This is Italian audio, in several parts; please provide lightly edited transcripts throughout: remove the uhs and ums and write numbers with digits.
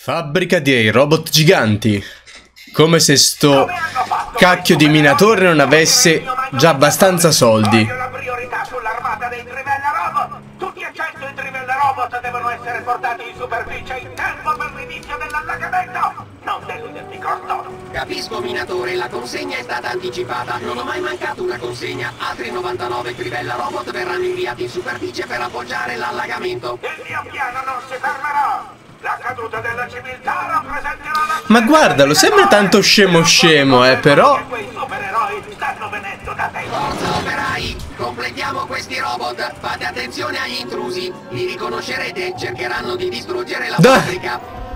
Fabbrica dei robot giganti. Come se sto cacchio di minatore non avesse già abbastanza soldi. La priorità sull'armata dei trivella robot. Tutti i accessi ai trivella robot devono essere portati in superficie in tempo per l'inizio dell'allagamento. Non deluderti, Corto. Capisco, minatore, la consegna è stata anticipata. Non ho mai mancato una consegna. Altri 99 trivella robot verranno inviati in superficie per appoggiare l'allagamento. Il mio piano non si fermerà. La caduta della civiltà rappresenterà la... Ma guardalo, sembra tanto scemo però... Quei supereroi stanno venendo da te. Forza, operai! Completiamo questi robot. Fate attenzione agli intrusi. Li riconoscerete. Cercheranno di distruggere la fabbrica.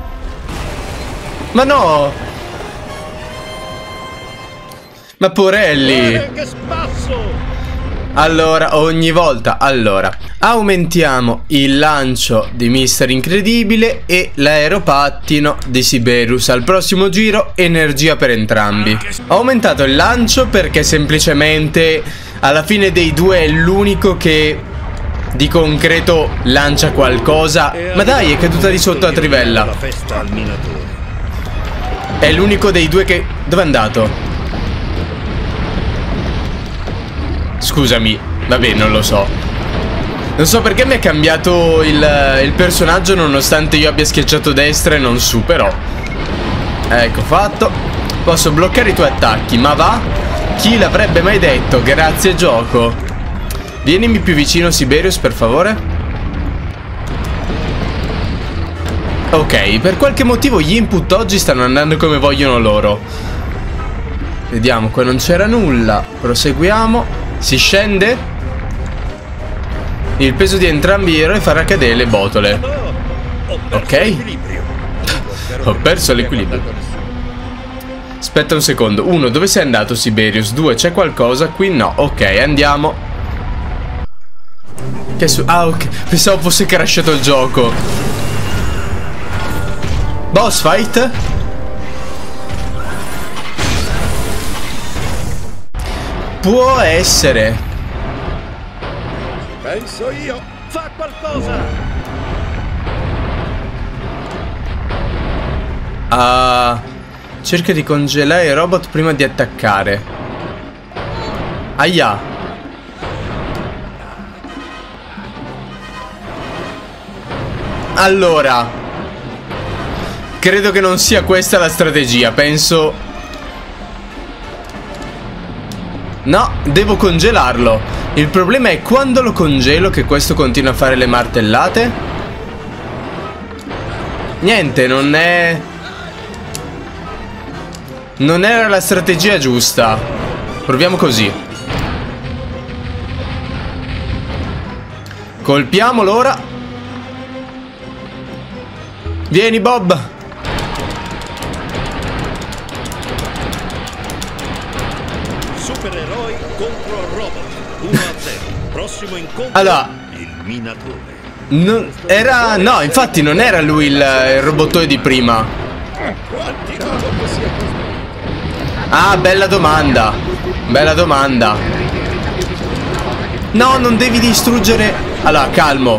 Ma no! Ma porelli! Che spasso! Allora, ogni volta, aumentiamo il lancio di Mister Incredibile e l'aeropattino di Siberius. Al prossimo giro, energia per entrambi. Ho aumentato il lancio perché semplicemente alla fine dei due è l'unico che di concreto lancia qualcosa. Ma dai, è caduta di sotto la trivella. È l'unico dei due che... Dove è andato? Scusami, vabbè, non lo so. Non so perché mi ha cambiato il personaggio nonostante io abbia schiacciato destra e non su, però. Ecco fatto. Posso bloccare i tuoi attacchi, ma va? Chi l'avrebbe mai detto? Grazie gioco. Vienimi più vicino, Siberius, per favore. Ok, per qualche motivo gli input oggi stanno andando come vogliono loro. Vediamo, qua non c'era nulla. Proseguiamo. Si scende. Il peso di entrambi gli eroi farà cadere le botole. Ok. Ho perso l'equilibrio. Aspetta un secondo. 1, dove sei andato, Siberius? 2, c'è qualcosa qui? No, ok, andiamo. Che su... Ah, ok, pensavo fosse crashato il gioco. Boss fight? Può essere. Penso io. Fa qualcosa. Cerca di congelare i robot prima di attaccare. Aia. Allora, credo che non sia questa la strategia. Penso... No, devo congelarlo. Il problema è quando lo congelo che questo continua a fare le martellate. Niente, non era la strategia giusta. Proviamo così. Colpiamolo ora. Vieni, Bob. Supereroi contro robot 1-0. Prossimo incontro. Allora, il minatore. No, infatti non era lui il robottone di prima. Quanti robot si è... Ah, bella domanda. Bella domanda. No, non devi distruggere. Allora, calmo.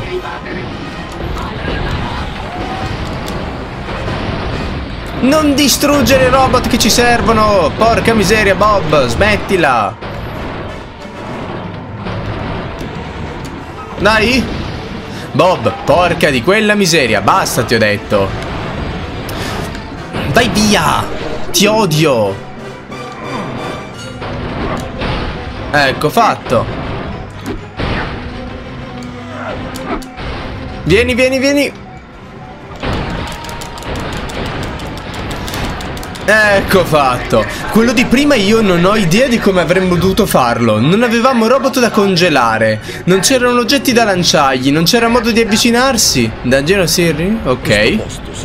Non distruggere i robot che ci servono. Porca miseria, Bob, smettila. Dai. Bob, porca di quella miseria. Basta, ti ho detto. Vai via. Ti odio. Ecco fatto. Vieni, vieni, vieni. Ecco fatto. Quello di prima io non ho idea di come avremmo dovuto farlo. Non avevamo robot da congelare. Non c'erano oggetti da lanciargli. Non c'era modo di avvicinarsi. Dangerous Sirri? Ok.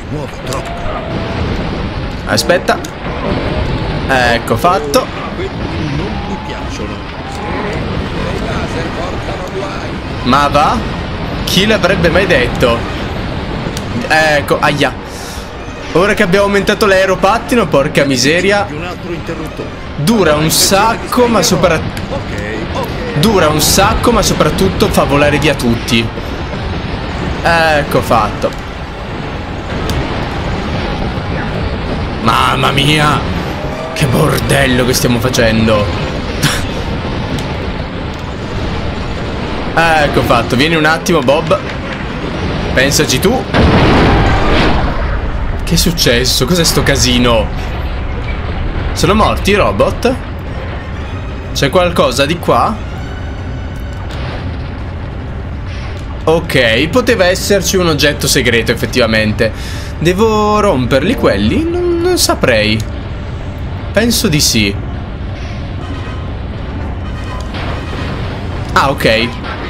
Aspetta. Ecco fatto. Non mi piacciono. Ma va? Chi l'avrebbe mai detto? Ecco, aia. Ora che abbiamo aumentato l'aeropattino, porca miseria. Dura un sacco, ma soprattutto fa volare via tutti. Ecco fatto. Mamma mia, che bordello che stiamo facendo. Ecco fatto. Vieni un attimo, Bob. Pensaci tu. Che è successo? Cos'è sto casino? Sono morti i robot? C'è qualcosa di qua? Ok, poteva esserci un oggetto segreto effettivamente. Devo romperli quelli? Non saprei. Penso di sì. Ah, ok.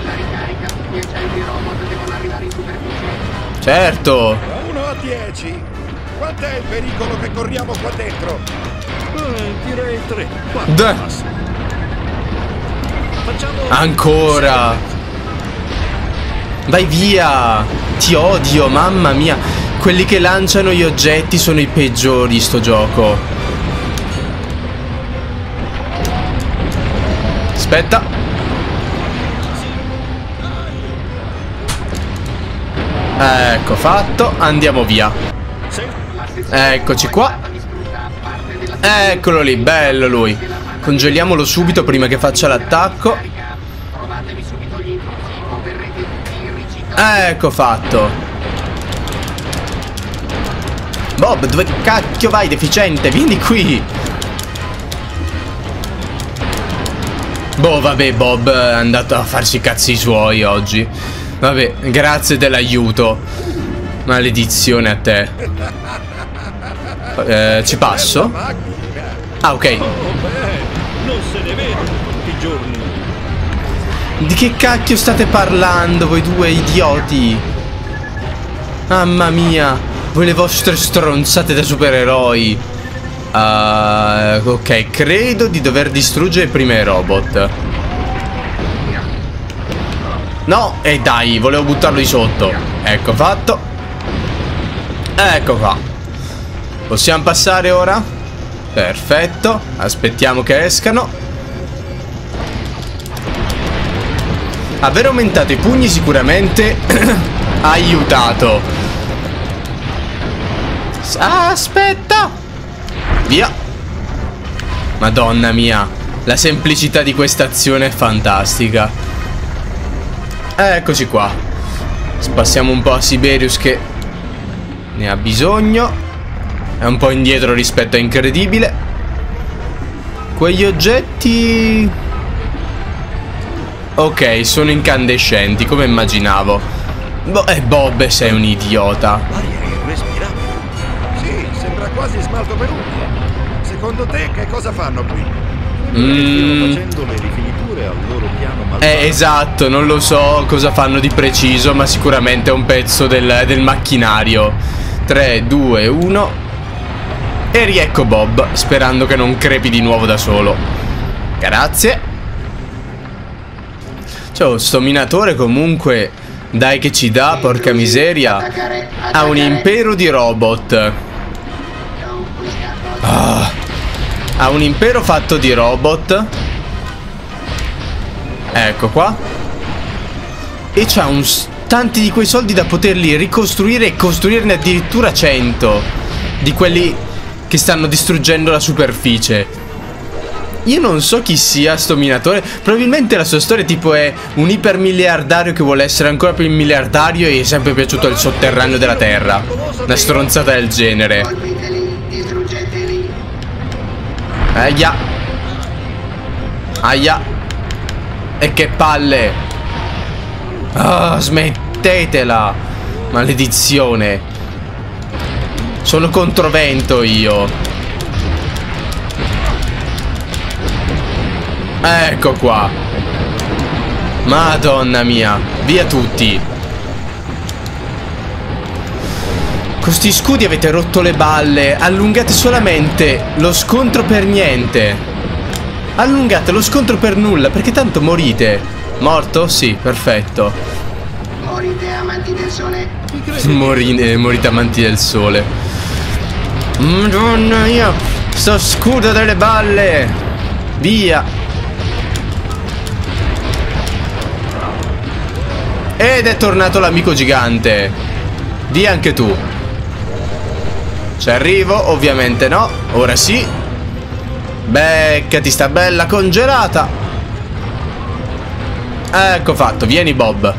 Certo. 1 a 10. Quant'è il pericolo che corriamo qua dentro? Direi 3, 4 massimo. Facciamo Ancora. Vai via. Ti odio, mamma mia. Quelli che lanciano gli oggetti sono i peggiori sto gioco. Aspetta. Ecco fatto. Andiamo via. Eccoci qua. Eccolo lì, bello lui. Congeliamolo subito prima che faccia l'attacco. Ecco fatto. Bob, dove cacchio vai, deficiente? Vieni qui. Boh, vabbè, Bob è andato a farsi i cazzi suoi oggi. Vabbè, grazie dell'aiuto. Maledizione a te. Ci passo? Ah, ok. non se ne vede tutti i giorni. Di che cacchio state parlando voi due idioti? Mamma mia, voi le vostre stronzate da supereroi. Ok, credo di dover distruggere prima i robot. No, e dai, volevo buttarlo di sotto. Ecco fatto. Ecco qua. Possiamo passare ora? Perfetto. Aspettiamo che escano. Aver aumentato i pugni sicuramente ha aiutato. Aspetta. Via. Madonna mia, la semplicità di questa azione è fantastica. Eccoci qua. Passiamo un po' a Siberius che ne ha bisogno. È un po' indietro rispetto a Incredibile. Quegli oggetti... ok, sono incandescenti, come immaginavo. Bob, sei un idiota. L'aria è irrespirabile. Sì, sembra quasi smalto per unghie. Secondo te che cosa fanno qui? Stanno facendo le rifiniture al loro piano malvagio. Esatto, non lo so cosa fanno di preciso, ma sicuramente è un pezzo del macchinario. 3, 2, 1. E riecco Bob, sperando che non crepi di nuovo da solo. Grazie. Cioè, sto minatore comunque, dai che ci dà, porca miseria. Ha un impero di robot. Ha un impero fatto di robot. Ecco qua. E c'ha tanti di quei soldi da poterli ricostruire e costruirne addirittura 100 di quelli che stanno distruggendo la superficie. Io non so chi sia sto minatore. Probabilmente la sua storia tipo è un ipermiliardario che vuole essere ancora più miliardario e gli è sempre piaciuto il sotterraneo della terra. Una stronzata del genere. Aia. Aia. E che palle. Ah, smettetela. Maledizione. Sono controvento io. Ecco qua. Madonna mia. Via tutti. Con sti scudi avete rotto le balle. Allungate solamente lo scontro per niente. Allungate lo scontro per nulla, perché tanto morite. Morto? Sì, perfetto. Morite amanti del sole. Morite amanti del sole. Madonna mia. Sto scudo delle balle. Via. Ed è tornato l'amico gigante. Via anche tu. Ci arrivo? Ovviamente no. Ora sì. Beccati sta bella congelata. Ecco fatto. Vieni Bob.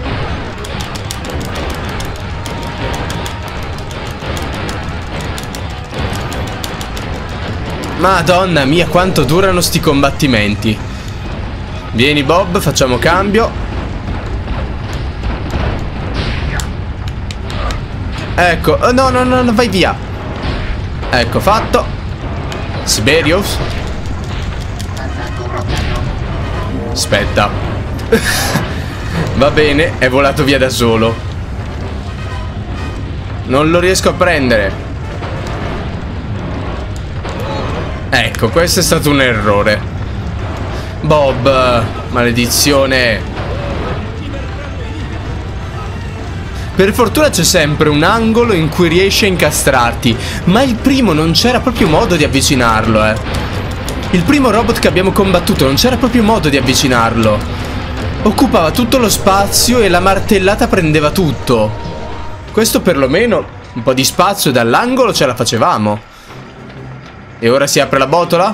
Madonna mia, quanto durano sti combattimenti. Vieni Bob, facciamo cambio. Ecco, no, no, no, vai via. Ecco fatto. Siberius. Aspetta. Va bene, è volato via da solo. Non lo riesco a prendere. Ecco, questo è stato un errore. Bob, maledizione. Per fortuna c'è sempre un angolo in cui riesci a incastrarti. Ma il primo non c'era proprio modo di avvicinarlo, Il primo robot che abbiamo combattuto non c'era proprio modo di avvicinarlo. Occupava tutto lo spazio e la martellata prendeva tutto. Questo perlomeno un po' di spazio dall'angolo ce la facevamo. E ora si apre la botola?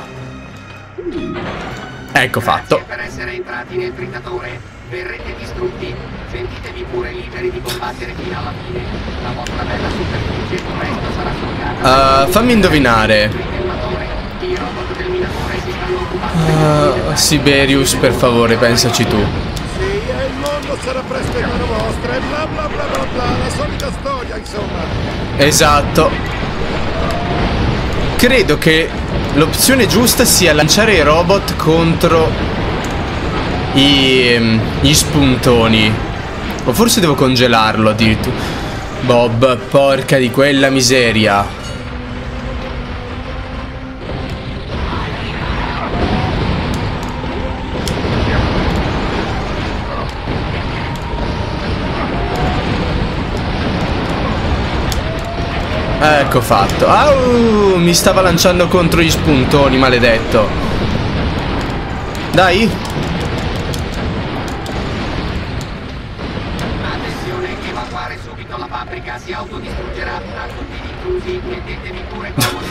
Ecco fatto. Per essere entrati nel fritatore, verrete distrutti. Sentitevi pure liberi di combattere fino alla fine. La vostra bella superficie presto sarà toccata. Fammi indovinare. I robot del minatore si stanno occupando. Siberius, per favore, pensaci tu. Sì, e il mondo sarà presto in mano vostra e bla bla bla bla bla, la solita storia, insomma. Esatto. Credo che l'opzione giusta sia lanciare i robot contro gli spuntoni. O forse devo congelarlo addirittura. Bob, porca di quella miseria. Ecco fatto. Au, mi stava lanciando contro gli spuntoni, maledetto. Dai. Attenzione, evacuare subito la fabbrica, si autodistruggerà. A tutti gli intrusi, mettetevi pure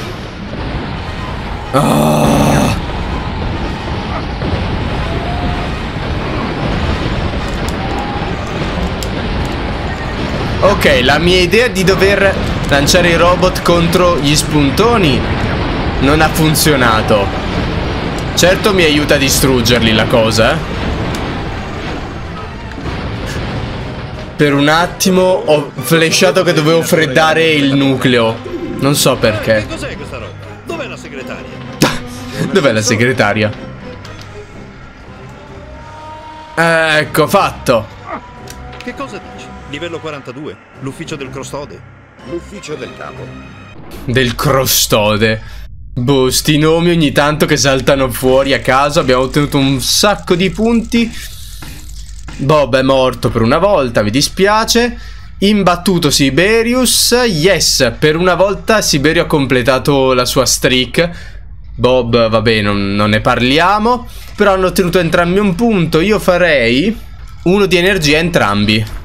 comodi. Ok, la mia idea di dover lanciare i robot contro gli spuntoni non ha funzionato. Certo mi aiuta a distruggerli la cosa. Per un attimo ho flashato che dovevo freddare il nucleo. Non so perché. Che cos'è questa roba? Dov'è la segretaria? Dov'è la segretaria? Ecco fatto. Che cosa dici? Livello 42? L'ufficio del crostode? L'ufficio del capo. Del crostode. Boh, sti nomi ogni tanto che saltano fuori a caso. Abbiamo ottenuto un sacco di punti. Bob è morto per una volta, mi dispiace. Imbattuto Siberius. Yes, per una volta Siberio ha completato la sua streak. Bob, vabbè, non ne parliamo. Però hanno ottenuto entrambi un punto. Io farei uno di energia entrambi.